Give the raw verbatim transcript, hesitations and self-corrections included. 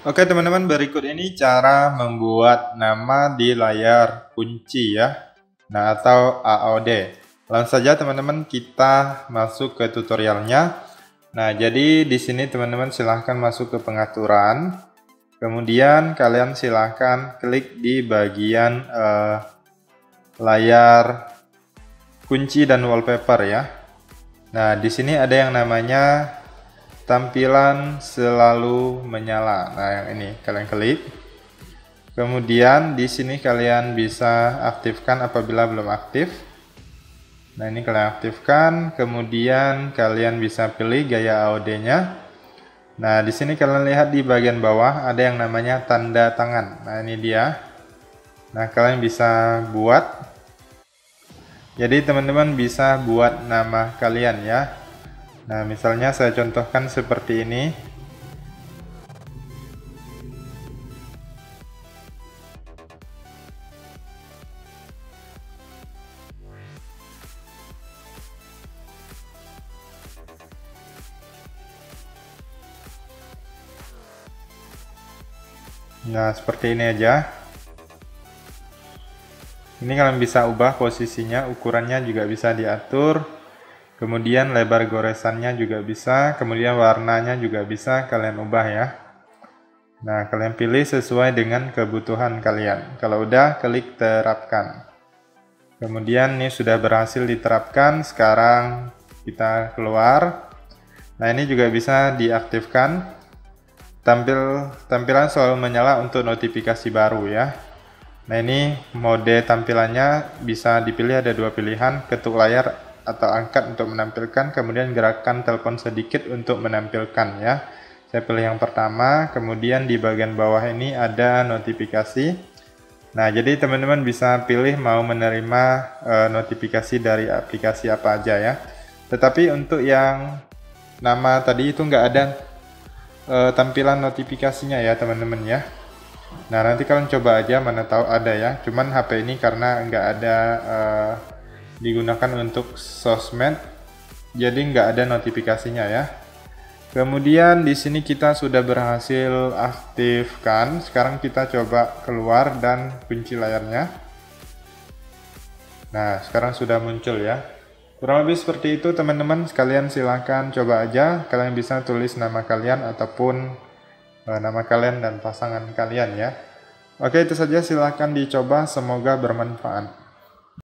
Oke teman-teman, berikut ini cara membuat nama di layar kunci ya, nah atau A O D. Langsung saja teman-teman kita masuk ke tutorialnya. Nah jadi di sini teman-teman silahkan masuk ke pengaturan, kemudian kalian silahkan klik di bagian eh, layar kunci dan wallpaper ya. Nah di sini ada yang namanya tampilan selalu menyala. Nah, yang ini kalian klik. Kemudian di sini kalian bisa aktifkan apabila belum aktif. Nah, ini kalian aktifkan. Kemudian kalian bisa pilih gaya A O D-nya. Nah, di sini kalian lihat di bagian bawah ada yang namanya tanda tangan. Nah, ini dia. Nah, kalian bisa buat. Jadi, teman-teman bisa buat nama kalian ya. Nah, misalnya saya contohkan seperti ini. Nah, seperti ini aja. Ini kalian bisa ubah posisinya, ukurannya juga bisa diatur. Kemudian lebar goresannya juga bisa, kemudian warnanya juga bisa kalian ubah ya. Nah, kalian pilih sesuai dengan kebutuhan kalian. Kalau udah, klik terapkan. Kemudian ini sudah berhasil diterapkan, sekarang kita keluar. Nah, ini juga bisa diaktifkan. Tampil tampilan selalu menyala untuk notifikasi baru ya. Nah, ini mode tampilannya bisa dipilih, ada dua pilihan, ketuk layar atau angkat untuk menampilkan, kemudian gerakan telepon sedikit untuk menampilkan ya. Saya pilih yang pertama, kemudian di bagian bawah ini ada notifikasi. Nah, jadi teman-teman bisa pilih mau menerima e, notifikasi dari aplikasi apa aja ya. Tetapi untuk yang nama tadi itu nggak ada e, tampilan notifikasinya ya teman-teman ya. Nah, nanti kalian coba aja, mana tahu ada ya. Cuman H P ini karena nggak ada uh, digunakan untuk sosmed, jadi nggak ada notifikasinya ya. Kemudian di sini kita sudah berhasil aktifkan. Sekarang kita coba keluar dan kunci layarnya. Nah, sekarang sudah muncul ya. Kurang lebih seperti itu teman-teman. Sekalian silahkan coba aja. Kalian bisa tulis nama kalian ataupun nama kalian dan pasangan kalian ya. Oke, itu saja, silahkan dicoba, semoga bermanfaat.